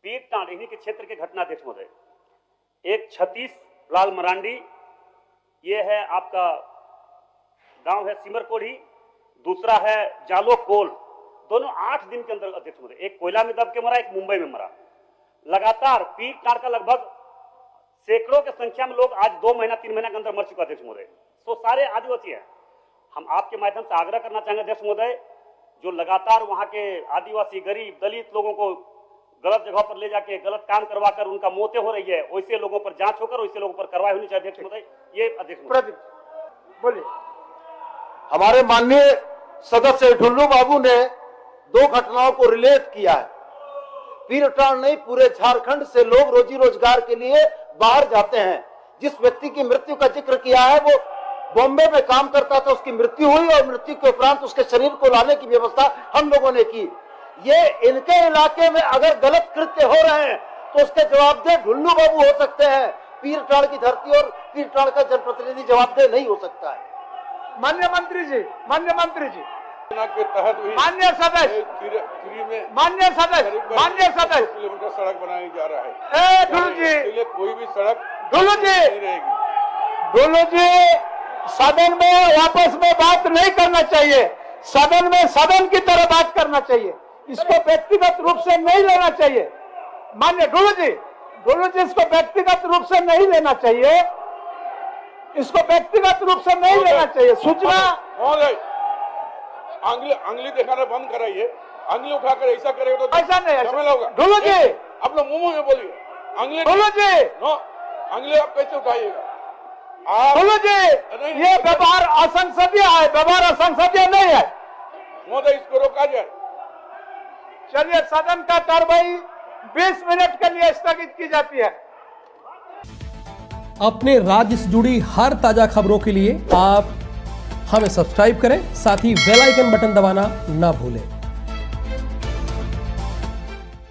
पीरटांड इन्हीं के क्षेत्र के घटनाध्यक्ष महोदय, एक छतीश लाल मरांडी, ये है आपका गांव है सिमरकोढ़ी, दूसरा है जालो कोल, दोनों 8 दिन के अंदर अध्यक्ष महोदय, एक कोयला में दब के मरा, एक मुंबई में मरा। लगातार पीरटांड का लगभग सैकड़ों की संख्या में लोग आज 2 महीना 3 महीना के अंदर मर चुका अध्यक्ष महोदय। तो सारे आदिवासी हैं। हम आपके माध्यम से आग्रह करना चाहेंगे अध्यक्ष महोदय, जो लगातार वहां के आदिवासी गरीब दलित लोगों को गलत जगह पर ले जाके गलत काम करवाकर उनका मौतें हो रही है, वैसे लोगों पर जांच होकर वैसे लोगों पर कार्रवाई होनी चाहिए अध्यक्ष महोदय। ये अध्यक्ष बोलिए। हमारे माननीय सदस्य ढुल्लू बाबू ने 2 घटनाओं को रिलेट किया है। पीरटांड नहीं, पूरे झारखंड से लोग रोजी रोजगार के लिए बाहर जाते हैं। जिस व्यक्ति की मृत्यु का जिक्र किया है वो बॉम्बे में काम करता था, उसकी मृत्यु हुई और मृत्यु के उपरांत उसके शरीर को लाने की व्यवस्था हम लोगों ने की। ये इनके इलाके में अगर गलत कृत्य हो रहे हैं तो उसके जवाबदेह ढुल्लू बाबू हो सकते हैं। पीरटांड की धरती और पीरटांड का जनप्रतिनिधि जवाबदेह नहीं हो सकता है। माननीय मंत्री जी के तहत माननीय सदस्य किलोमीटर सड़क बनाया जा रहा है। इसलिए कोई भी सड़क ढुल्लू जी सदन में वापस में बात नहीं करना चाहिए, सदन में सदन की तरह बात करना चाहिए, इसको व्यक्तिगत रूप से नहीं लेना चाहिए। मान्य ढुल्लू जी इसको व्यक्तिगत रूप से नहीं लेना चाहिए, इसको व्यक्तिगत रूप से नहीं लेना चाहिए। सूचना महोदय, अंगली दिखाना बंद कराइए। अंगली उठाकर ऐसा करेगा तो ऐसा नहीं झमेला होगा। ढुल्लू जी आप लोग मुंह में बोलिए। अंगली ढुल्लू जी अंगली आप कैसे उठाइएगा? ढुल्लू जी ये व्यवहार असंसदीय है, व्यवहार असंसदीय नहीं है। महोदय इसको रोका जाए। चलिए, सदन का कार्रवाई 20 मिनट के लिए स्थगित की जाती है। अपने राज्य से जुड़ी हर ताजा खबरों के लिए आप हमें सब्सक्राइब करें, साथ ही बेल आइकन बटन दबाना ना भूलें।